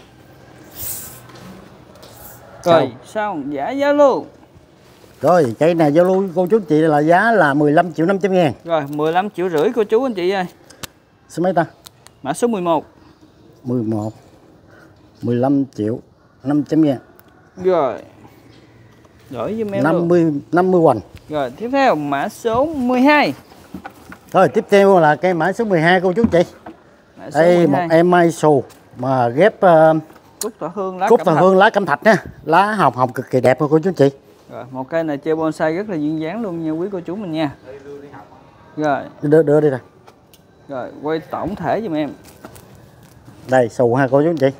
[SPEAKER 1] Rồi, xong giá giá luôn.
[SPEAKER 2] Rồi, cây này giao lưu cô chú anh chị là giá là mười lăm triệu năm trăm ngàn.
[SPEAKER 1] Rồi, mười lăm triệu rưỡi cô chú anh chị ơi.
[SPEAKER 2] Số mấy ta?
[SPEAKER 1] Mã số mười một.
[SPEAKER 2] mười một. mười lăm triệu năm trăm ngàn.
[SPEAKER 1] Rồi. Đổi giùm em
[SPEAKER 2] năm mươi
[SPEAKER 1] luôn.
[SPEAKER 2] năm mươi hoành.
[SPEAKER 1] Rồi, tiếp theo mã số mười hai.
[SPEAKER 2] Rồi, tiếp theo là cây mã số mười hai cô chú anh chị.
[SPEAKER 1] Mã số
[SPEAKER 2] Đây
[SPEAKER 1] mười
[SPEAKER 2] một
[SPEAKER 1] hai.
[SPEAKER 2] em mai xù mà ghép uh,
[SPEAKER 1] Cúc thọ hương lá
[SPEAKER 2] cúc
[SPEAKER 1] cẩm
[SPEAKER 2] thọ
[SPEAKER 1] thạch.
[SPEAKER 2] hương lá cẩm thạch nha. Lá hồng hồng cực kỳ đẹp cô chú anh chị.
[SPEAKER 1] Rồi, một cây này chơi bonsai rất là duyên dáng luôn nha quý cô chú mình nha. Rồi,
[SPEAKER 2] Đưa đưa đi nè.
[SPEAKER 1] rồi quay tổng thể giùm em.
[SPEAKER 2] Đây xù ha cô chú anh chị.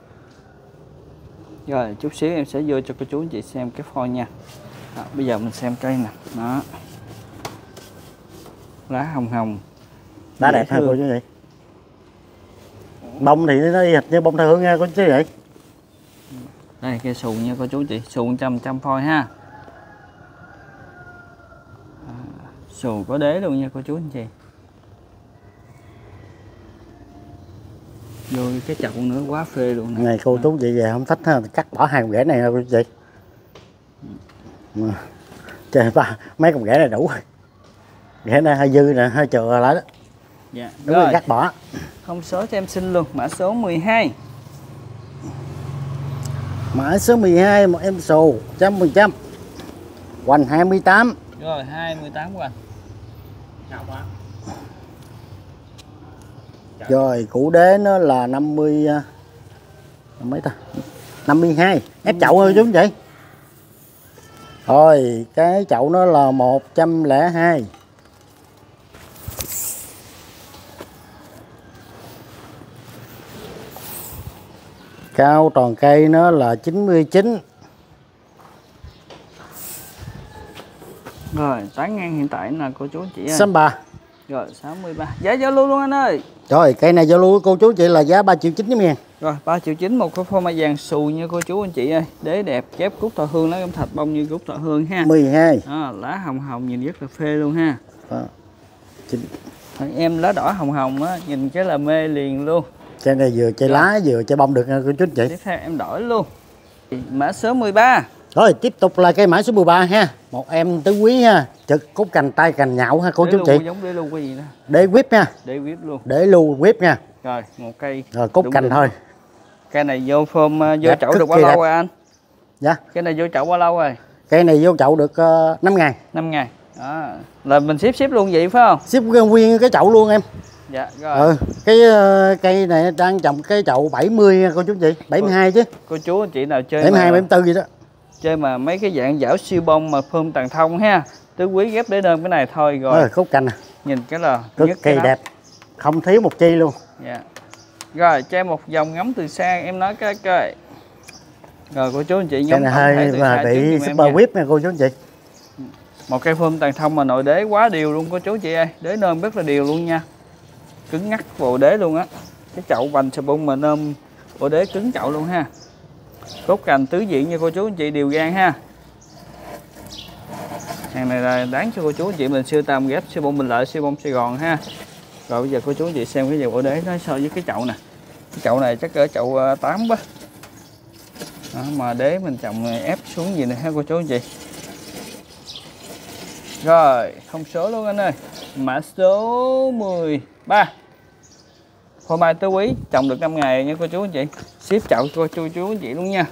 [SPEAKER 1] Rồi, chút xíu em sẽ vô cho cô chú anh chị xem cái phôi nha. Đó, bây giờ mình xem cây nè. Đó. Lá hồng hồng.
[SPEAKER 2] Lá đẹp ha cô chú anh chị. Bông thì nó y hệt như bông thọ hương nha cô chú chị.
[SPEAKER 1] Đây cây xù nha cô chú chị, xù trăm trăm phôi ha. À, xù có đế luôn nha cô chú anh chị. Vô cái chậu nữa quá phê luôn nè.
[SPEAKER 2] Này cô chú chị về không thích ha, cắt bỏ hai con rễ này nha cô chú chị. Trời ba mấy con rễ này đủ rồi. Rễ này hơi dư nè, hơi chừa lại đó.
[SPEAKER 1] Dạ.
[SPEAKER 2] Đúng
[SPEAKER 1] Rồi,
[SPEAKER 2] rồi, cắt bỏ.
[SPEAKER 1] thông số cho em xin luôn, mã số mười hai.
[SPEAKER 2] Mã số mười hai một em xù một trăm phần trăm. Hoành hai mươi tám.
[SPEAKER 1] Rồi hai mươi tám hoành.
[SPEAKER 2] Rồi củ đế nó là năm mươi mấy ta? năm mươi hai. Ép chậu thôi chú chị. Rồi cái chậu nó là một trăm lẻ hai. Cao toàn cây nó là chín mươi chín.
[SPEAKER 1] Rồi tán ngang hiện tại là cô chú chị ơi.
[SPEAKER 2] sáu mươi ba.
[SPEAKER 1] Rồi sáu mươi ba. Giá giao lưu luôn anh ơi.
[SPEAKER 2] Rồi cây này giao lưu cô chú chị là giá ba triệu chín trăm ngàn.
[SPEAKER 1] Rồi ba triệu chín một cái phô mai vàng xù nha cô chú anh chị ơi. Đế đẹp, kép cúc thọ hương, lá cẩm thạch bông như cúc thọ hương ha.
[SPEAKER 2] mười hai.
[SPEAKER 1] Đó, lá hồng hồng nhìn rất là phê luôn ha.
[SPEAKER 2] Đó. Chín.
[SPEAKER 1] Em lá đỏ hồng hồng á, nhìn cái là mê liền luôn.
[SPEAKER 2] Cái này vừa chơi lá vừa chơi bông được nha cô chú anh chị.
[SPEAKER 1] Tiếp theo em đổi luôn. Mã số mười ba.
[SPEAKER 2] Rồi tiếp tục là cây mã số mười ba ha. Một em tứ quý ha, trực cúc cành tay cành nhạo ha cô chú anh chị.
[SPEAKER 1] Giống đế lưu cái gì đó.
[SPEAKER 2] Đế whip nha.
[SPEAKER 1] Đế whip luôn.
[SPEAKER 2] Đế lưu whip nha.
[SPEAKER 1] Rồi, một cây.
[SPEAKER 2] Rồi cúc cành thôi.
[SPEAKER 1] Cây này vô phơm vô
[SPEAKER 2] Đẹp,
[SPEAKER 1] chậu được bao lâu rồi anh?
[SPEAKER 2] Dạ.
[SPEAKER 1] Cái này vô chậu bao lâu rồi?
[SPEAKER 2] Cây này vô chậu được uh, năm ngày.
[SPEAKER 1] năm ngày. Đó. Là mình ship ship luôn vậy phải không?
[SPEAKER 2] Ship nguyên cái chậu luôn em.
[SPEAKER 1] Dạ rồi.
[SPEAKER 2] Ừ, cái uh, cây này đang trồng cái chậu bảy mươi nha cô chú chị, bảy mươi hai chứ.
[SPEAKER 1] Cô chú anh chị nào chơi
[SPEAKER 2] bảy mươi hai bảy mươi tư gì đó.
[SPEAKER 1] Chơi mà mấy cái dạng dảo siêu bông mà phơm tàn thông ha. Tứ quý ghép đế đơn cái này thôi rồi.
[SPEAKER 2] Rồi cúc cành nè.
[SPEAKER 1] Nhìn cái là
[SPEAKER 2] cực kỳ đẹp. Không thiếu một chi luôn.
[SPEAKER 1] Dạ. Rồi cho em một vòng ngắm từ xa em nói cái coi. Rồi cô chú anh chị
[SPEAKER 2] ngắm hơi mà bị super whip nha cô chú anh chị.
[SPEAKER 1] Một cây phơm tàn thông mà nội đế quá đều luôn cô chú anh chị ơi. Đế nôm rất là đều luôn nha. Cứng ngắt bộ đế luôn á. Cái chậu vành sà bông mà nôm bộ đế cứng chậu luôn ha. Cốt cành tứ diện nha cô chú anh chị đều gan ha. Hàng này là đáng cho cô chú anh chị mình siêu tầm ghép siêu bông Bình Lợi, siêu bông Sài Gòn ha. Rồi bây giờ cô chú anh chị xem cái dòng bộ đế nó so với cái chậu nè. Cái chậu này chắc cỡ chậu tám quá. Đó, mà đế mình trồng ép xuống gì nè ha cô chú anh chị. Rồi thông số luôn anh ơi. Mã số mười ba. Phô mai tứ quý trồng được năm ngày nha cô chú anh chị. Ship chậu cô chú chú anh chị luôn nha.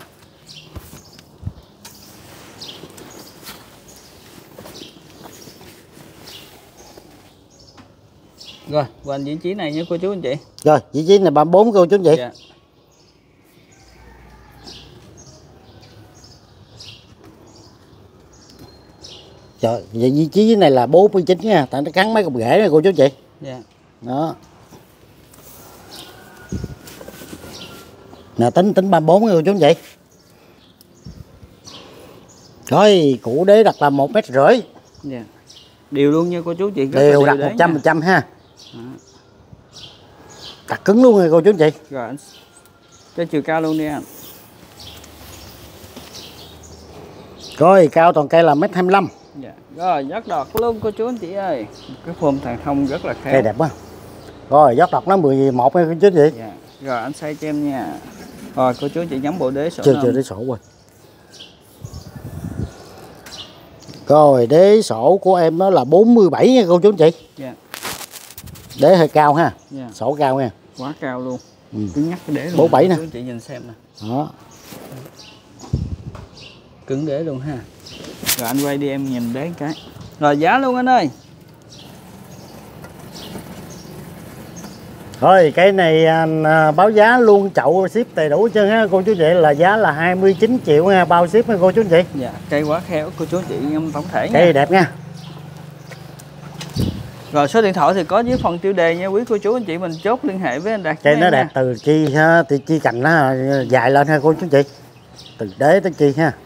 [SPEAKER 1] Rồi, qua vị trí này nha cô chú anh chị.
[SPEAKER 2] Rồi, vị trí này ba mươi bốn cô chú anh chị.
[SPEAKER 1] Dạ.
[SPEAKER 2] Trời, vậy vị trí này là bốn mươi chín nha, tại nó cắn mấy cục rễ này cô chú anh chị.
[SPEAKER 1] Dạ.
[SPEAKER 2] Đó. Nè tính tính ba mươi bốn cô chú anh chị. Rồi, củ đế đặt là một mét rưỡi.
[SPEAKER 1] Dạ. Đều luôn nha cô chú chị.
[SPEAKER 2] Đều đặt một trăm phần trăm ha. Đó. Đặt cứng luôn rồi cô chú anh chị.
[SPEAKER 1] Rồi anh cho chiều cao luôn đi anh.
[SPEAKER 2] Rồi cao toàn cây là mét hai mươi lăm.
[SPEAKER 1] Dạ. Rồi dắt đọt luôn cô chú anh chị ơi. Cái phơm tàn thông rất là khéo.
[SPEAKER 2] Cây đẹp quá. Rồi dắt đọt nó mười một nha cô chú anh chị.
[SPEAKER 1] Dạ. Rồi anh xây cho em nha. Rồi cô chú anh chị nhắm bộ đế sổ.
[SPEAKER 2] Chưa chưa đế sổ rồi. Rồi đế sổ của em đó là bốn mươi bảy nha cô chú anh chị.
[SPEAKER 1] Dạ.
[SPEAKER 2] Đế hơi cao ha.
[SPEAKER 1] Dạ.
[SPEAKER 2] Sổ cao nha.
[SPEAKER 1] Quá cao luôn.
[SPEAKER 2] Ừ.
[SPEAKER 1] Cứng nhắc cái đế luôn.
[SPEAKER 2] bốn mươi bảy nè.
[SPEAKER 1] Cô chú anh chị nhìn xem nè.
[SPEAKER 2] Đó.
[SPEAKER 1] Cứng đế luôn ha. Rồi anh quay đi em nhìn đế cái. Rồi giá luôn anh ơi.
[SPEAKER 2] Rồi cái này anh báo giá luôn chậu ship đầy đủ chân ha cô chú chị, là giá là hai mươi chín triệu nha, bao ship nha cô chú chị.
[SPEAKER 1] Dạ, cây quá khéo cô chú chị em tổng thể nha.
[SPEAKER 2] Cây đẹp nha.
[SPEAKER 1] Rồi số điện thoại thì có dưới phần tiêu đề nha quý cô chú anh chị mình chốt liên hệ với anh Đạt.
[SPEAKER 2] Cây nó đẹp nha. Từ chi ha, từ chi cành nó dài lên ha cô chú chị. Từ đế tới chi ha.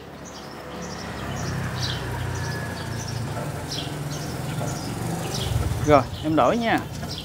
[SPEAKER 1] Rồi em đổi nha.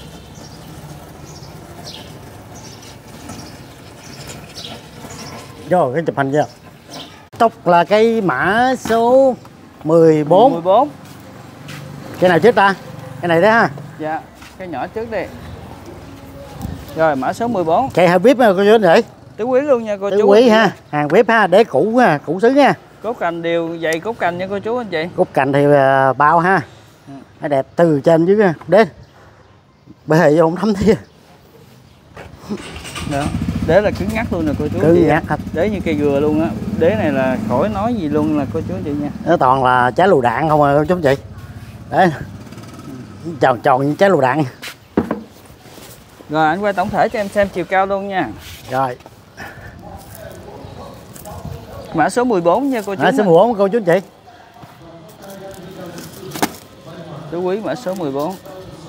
[SPEAKER 2] Rồi cái chụp hình chưa? Tóc là cây mã số mười bốn.
[SPEAKER 1] mười bốn.
[SPEAKER 2] Cái nào trước ta? Cái này đó ha.
[SPEAKER 1] Dạ, cái nhỏ trước đi. Rồi mã số mười bốn.
[SPEAKER 2] Cây hơi vip nha cô chú anh chị.
[SPEAKER 1] Tứ quý luôn nha cô
[SPEAKER 2] Tứ
[SPEAKER 1] chú.
[SPEAKER 2] Tứ quý ha, hàng vip ha, đế cũ ha, cũ sứ nha.
[SPEAKER 1] Cốt cành đều dày cốt cành nha cô chú anh chị.
[SPEAKER 2] Cốt cành thì uh, bao ha. Ừ. Nó đẹp từ trên dưới đến. Bề vô không thấm thia.
[SPEAKER 1] Đó. Đế là cứng ngắt luôn nè cô chú.
[SPEAKER 2] Cứng ngắt hết.
[SPEAKER 1] Đế như cây dừa luôn á. Đế này là khỏi nói gì luôn là cô chú anh chị nha.
[SPEAKER 2] Nó toàn là trái lựu đạn không à cô chú anh chị. Đấy. Tròn tròn như trái lựu đạn.
[SPEAKER 1] Rồi anh quay tổng thể cho em xem chiều cao luôn nha.
[SPEAKER 2] Rồi.
[SPEAKER 1] Mã số mười bốn nha cô chú.
[SPEAKER 2] Mã số mười bốn cô chú anh chị.
[SPEAKER 1] Tứ quý mã số mười bốn.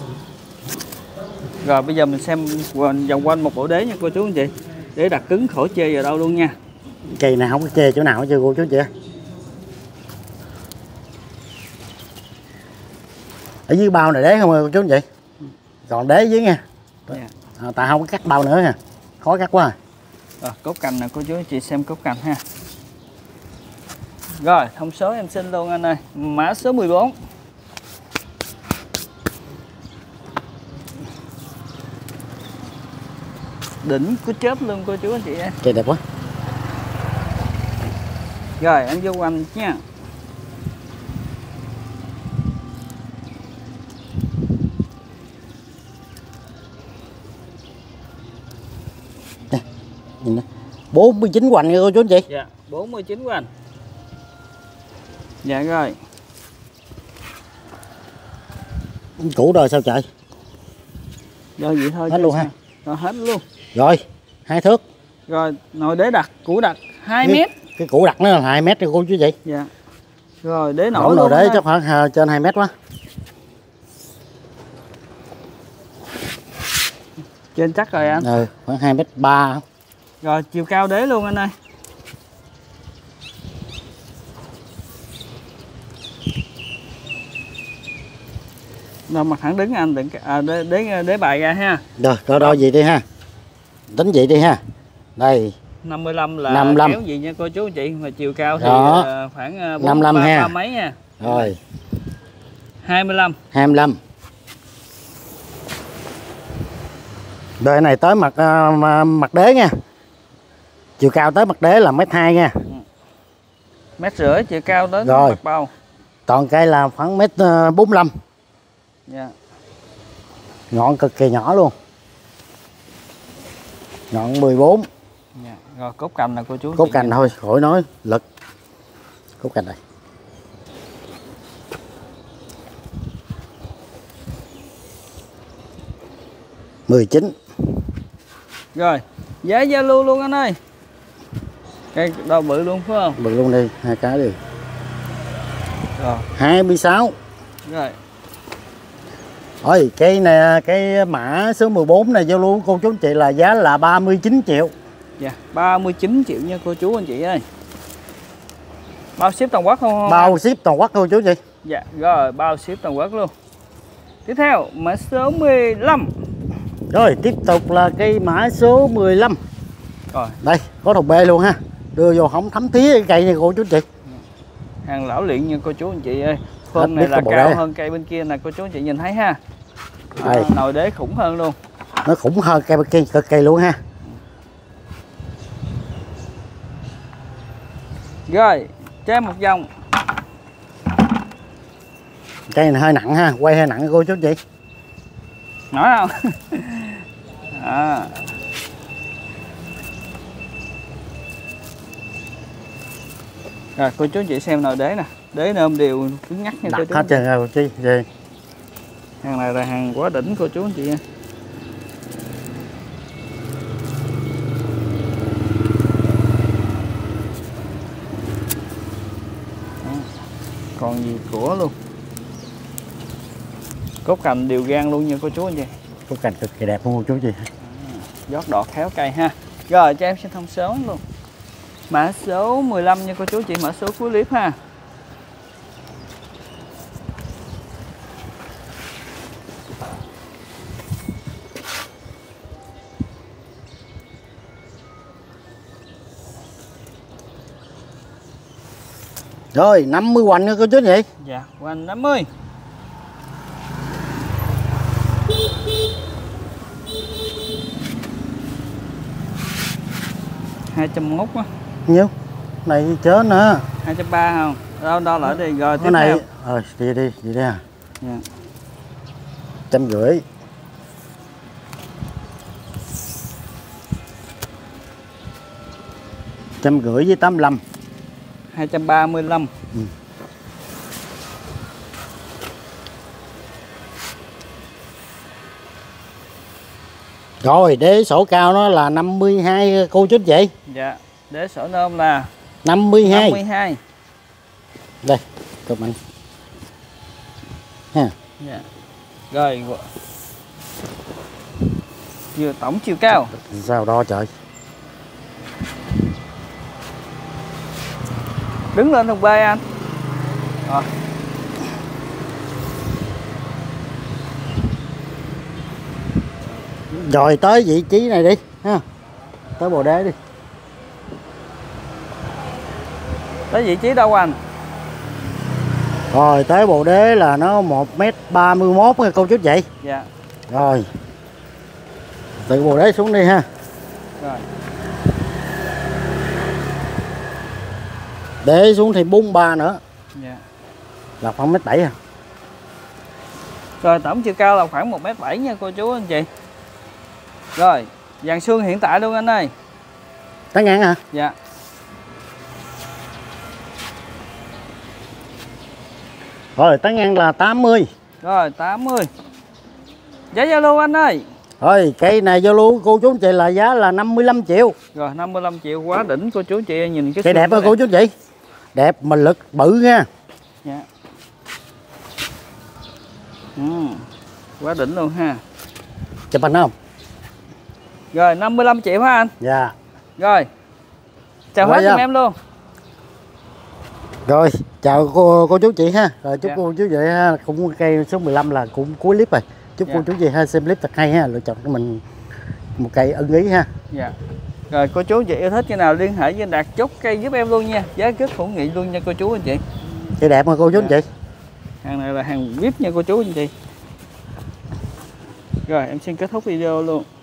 [SPEAKER 1] Rồi bây giờ mình xem vòng quanh một bộ đế nha cô chú anh chị. Để đặt cứng khỏi chê vào đâu luôn nha.
[SPEAKER 2] Cây này không có chê chỗ nào hết chưa cô chú anh chị. Ở dưới bao này đế không cô chú anh chị. Còn đế dưới nha. Yeah. À, tại không có cắt bao nữa nha. khó cắt quá.
[SPEAKER 1] Rồi, cốt cành nè cô chú anh chị xem cốt cành ha. Rồi, thông số em xin luôn anh ơi. Mã số mười bốn. Đỉnh của chớp luôn cô chú anh chị ơi.
[SPEAKER 2] Cây đẹp quá.
[SPEAKER 1] Rồi, em vô quanh nha.
[SPEAKER 2] Đây, nhìn đây. bốn mươi chín hoành nha cô chú anh chị.
[SPEAKER 1] Dạ, bốn mươi chín hoành. Dạ rồi.
[SPEAKER 2] Củ rồi sao trời?
[SPEAKER 1] Rồi vậy thôi.
[SPEAKER 2] Hết luôn ha.
[SPEAKER 1] Rồi hết luôn.
[SPEAKER 2] Rồi, hai thước.
[SPEAKER 1] Rồi, nồi đế đặt, củ đặt hai mét.
[SPEAKER 2] Cái củ đặt nó là hai mét cho cô chú chị.
[SPEAKER 1] Dạ. Rồi đế nổi
[SPEAKER 2] Nổi
[SPEAKER 1] luôn.
[SPEAKER 2] Nồi đế chắc khoảng uh, trên hai mét quá.
[SPEAKER 1] Trên chắc rồi anh.
[SPEAKER 2] Ừ, khoảng hai mét ba.
[SPEAKER 1] Rồi chiều cao đế luôn anh ơi. Rồi mặt thẳng đứng anh đừng à, đế, đế đế bài ra ha.
[SPEAKER 2] Rồi, đo đo gì đi ha. Tính vậy đi ha. Đây.
[SPEAKER 1] năm mươi lăm là
[SPEAKER 2] năm mươi lăm.
[SPEAKER 1] kéo gì nha cô chú anh chị, mà chiều cao thì
[SPEAKER 2] Đó.
[SPEAKER 1] uh, khoảng uh,
[SPEAKER 2] năm mươi lăm ha.
[SPEAKER 1] ba mấy nha.
[SPEAKER 2] Rồi.
[SPEAKER 1] hai mươi lăm.
[SPEAKER 2] hai mươi lăm. Đời này tới mặt uh, mặt đế nha. Chiều cao tới mặt đế là mét hai nha.
[SPEAKER 1] Mét rưỡi chiều cao tới
[SPEAKER 2] Rồi.
[SPEAKER 1] mặt bao.
[SPEAKER 2] Toàn cây là khoảng mét bốn mươi lăm.
[SPEAKER 1] Dạ.
[SPEAKER 2] Ngọn cực kỳ nhỏ luôn. Ngọn mười bốn.
[SPEAKER 1] Dạ. Rồi cốt cành là cô chú.
[SPEAKER 2] Cốt cành thôi, khỏi nói lực. Cốt cành này. mười chín.
[SPEAKER 1] Rồi, giá giao lưu luôn anh ơi. Cây đo bự luôn phải không?
[SPEAKER 2] Bự luôn đi, hai cái đi.
[SPEAKER 1] Rồi.
[SPEAKER 2] hai mươi sáu.
[SPEAKER 1] Rồi.
[SPEAKER 2] Ôi, cây này cái mã số mười bốn này giao lưu cô chú anh chị là giá là ba mươi chín triệu.
[SPEAKER 1] Dạ, ba mươi chín triệu nha cô chú anh chị ơi. Bao ship toàn quốc không? không
[SPEAKER 2] Bao anh? Ship toàn quốc cô chú chị.
[SPEAKER 1] Dạ, rồi bao ship toàn quốc luôn. Tiếp theo, mã số mười lăm.
[SPEAKER 2] Rồi, tiếp tục là cây mã số mười lăm.
[SPEAKER 1] Rồi.
[SPEAKER 2] Đây, có thùng bê luôn ha. Đưa vô hổng thấm thía cái cây này cô chú chị.
[SPEAKER 1] Hàng lão luyện nha cô chú anh chị ơi. Khung này là cao hơn cây bên kia nè cô chú anh chị nhìn thấy ha. À, nồi đế khủng hơn luôn.
[SPEAKER 2] Nó khủng hơn cây bên kia cực kỳ luôn ha.
[SPEAKER 1] Rồi, cho một vòng.
[SPEAKER 2] Cây này hơi nặng ha, quay hơi nặng cô chú chị.
[SPEAKER 1] Nói không? À. Rồi cô chú chị xem nồi đế nè, đế nôm đều cứng ngắc nha cô chú.
[SPEAKER 2] Hết trơn rồi chị. Gì?
[SPEAKER 1] Hàng này là hàng quá đỉnh cô chú anh chị nha. Còn gì của luôn. Cốt cành đều gan luôn nha cô chú anh chị.
[SPEAKER 2] Cốt cành cực kỳ đẹp luôn cô chú chị.
[SPEAKER 1] Giót đọt khéo cây ha. Rồi cho em sẽ thông số luôn. Mã số mười lăm nha cô chú chị, mã số cuối clip ha.
[SPEAKER 2] Rồi, năm mươi hoành nha cô chú chị.
[SPEAKER 1] Dạ, hoành năm mươi. hai trăm mốt á.
[SPEAKER 2] Nhiêu? Này chớ nữa.
[SPEAKER 1] hai trăm ba không? Đâu đâu lại đi rồi tiếp
[SPEAKER 2] cái này
[SPEAKER 1] theo.
[SPEAKER 2] ờ đi đi, đi đi à.
[SPEAKER 1] Dạ.
[SPEAKER 2] Trăm rưỡi. Trăm rưỡi với tám mươi lăm.
[SPEAKER 1] hai trăm ba mươi lăm.
[SPEAKER 2] Ừ. Rồi, đế sổ cao nó là năm mươi hai cô chú anh chị.
[SPEAKER 1] Dạ, đế sổ nôm là
[SPEAKER 2] năm mươi hai.
[SPEAKER 1] năm mươi hai.
[SPEAKER 2] Đây, chụp anh. Ha.
[SPEAKER 1] Dạ. Rồi. Vừa tổng chiều cao.
[SPEAKER 2] Sao đo trời.
[SPEAKER 1] Đứng lên thùng bê anh. Rồi.
[SPEAKER 2] Rồi tới vị trí này đi ha. Tới Bồ Đế đi.
[SPEAKER 1] Tới vị trí đâu anh?
[SPEAKER 2] Rồi tới Bồ Đế là nó một mét ba mươi mốt nha cô chú chị.
[SPEAKER 1] Dạ.
[SPEAKER 2] Rồi. Từ Bồ Đế xuống đi ha.
[SPEAKER 1] Rồi.
[SPEAKER 2] Để xuống thì bốn ba nữa.
[SPEAKER 1] Dạ.
[SPEAKER 2] Là khoảng mét bảy à.
[SPEAKER 1] Rồi tổng chiều cao là khoảng một mét bảy nha cô chú anh chị. Rồi, dàn xương hiện tại luôn anh ơi.
[SPEAKER 2] Tán ngang hả?
[SPEAKER 1] Dạ.
[SPEAKER 2] Rồi tán ngang là tám mươi.
[SPEAKER 1] Rồi tám mươi. Giá giao lưu anh ơi.
[SPEAKER 2] Rồi cây này giao lưu cô chú anh chị là giá là năm mươi lăm triệu.
[SPEAKER 1] Rồi năm mươi lăm triệu quá đỉnh cô chú anh chị, nhìn cái
[SPEAKER 2] cây đẹp hả cô chú anh chị? Đẹp mà lực bự nha.
[SPEAKER 1] Dạ. Ừ, quá đỉnh luôn ha.
[SPEAKER 2] Chụp hình không?
[SPEAKER 1] Rồi năm mươi lăm triệu hả anh?
[SPEAKER 2] Dạ.
[SPEAKER 1] Rồi. Chào hết giùm em luôn.
[SPEAKER 2] Rồi, chào cô cô chú chị ha. Rồi chúc
[SPEAKER 1] Dạ.
[SPEAKER 2] cô chú chị ha, cũng cây số mười lăm là cũng cuối clip rồi. Chúc
[SPEAKER 1] Dạ.
[SPEAKER 2] cô chú chị ha xem clip thật hay ha, lựa chọn cho mình một cây ưng ý ha.
[SPEAKER 1] Dạ. Rồi cô chú anh chị yêu thích cái nào liên hệ với anh Đạt chốt cây giúp em luôn nha. Giá rất hữu nghị luôn nha cô chú anh chị.
[SPEAKER 2] Cây đẹp mà cô chú anh
[SPEAKER 1] Dạ.
[SPEAKER 2] chị.
[SPEAKER 1] Hàng này là hàng vê i pê nha cô chú anh chị. Rồi em xin kết thúc video luôn.